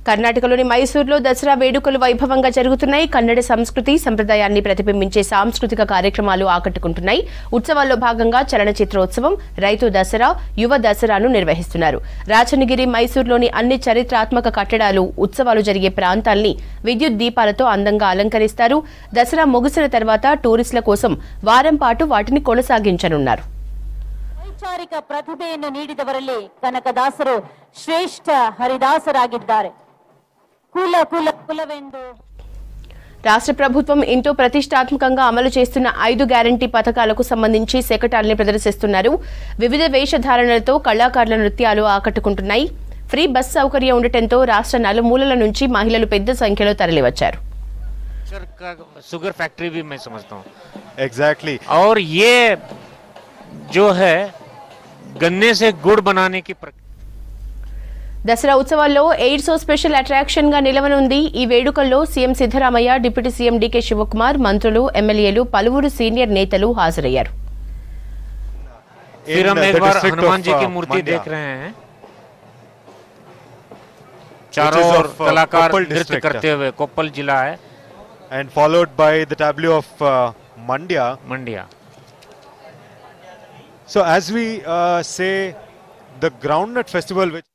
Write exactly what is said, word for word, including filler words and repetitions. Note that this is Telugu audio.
కర్ణాటకలోని మైసూరులో దసరా వేడుకలు వైభవంగా జరుగుతున్నాయి. కన్నడ సంస్కృతి సంప్రదాయాన్ని ప్రతిబింబించే సాంస్కృతిక కార్యక్రమాలు ఆకట్టుకుంటున్నాయి. ఉత్సవాల్లో భాగంగా చలనచిత్రోత్సవం, రైతు దసరా, యువ దసరాను నిర్వహిస్తున్నారు. రాచనగిరి, మైసూరులోని అన్ని చరిత్రాత్మక కట్టడాలు, ఉత్సవాలు జరిగే ప్రాంతాల్ని విద్యుత్ దీపాలతో అందంగా అలంకరిస్తారు. దసరా ముగిసిన తర్వాత టూరిస్టుల కోసం వారం పాటు వాటిని కొనసాగించనున్నారు. ವೈಚಾರಿಕ ಪ್ರತಿಭೆಯನ್ನು ನೀಡಿದವರಲ್ಲಿ ಕನಕದಾಸರು ಶ್ರೇಷ್ಠ ಹರಿದಾಸರಾಗಿದ್ದಾರೆ. ಕುಲ ಕುಲ ಕುಲವೆಂದು రాష్ట్ర ప్రభుత్వం ఎంతో ప్రతిష్టాత్మకంగా అమలు చేస్తున్న ఐదు గ్యారంటీ పథకాలకు సంబంధించి శకటాల్ని ప్రదర్శిస్తున్నారు. వివిధ వేషధారణలతో కళాకారుల నృత్యాలు ఆకట్టుకుంటున్నాయి. ఫ్రీ బస్ సౌకర్యం ఉండటంతో రాష్ట్ర నలుమూలల నుంచి మహిళలు పెద్ద సంఖ్యలో తరలివచ్చారు. शुगर फैक्ट्री भी मैं समझता हूँ एग्जैक्टली exactly. और ये जो है गन्ने से गुड़ बनाने की దసరా ఉత్సవాల్లో ఎయిడ్స్ స్పెషల్ అట్రాక్షన్ గా నిలవనుంది. ఈ వేడుకల్లో CM Siddaramaiah, deputy CM DK Shivakumar, మంత్రులు, ఎమ్మెల్యేలు, పలువురు సీనియర్ నేతలు హాజరయ్యారు. फिर हम एक बार हनुमान जी की मूर्ति देख रहे हैं, चारों ओर कलाकार नृत्य करते हुए. कोप्पल जिला है, and followed by the tableau of uh, Mandya. Mandya. So as we uh, say, the groundnut festival which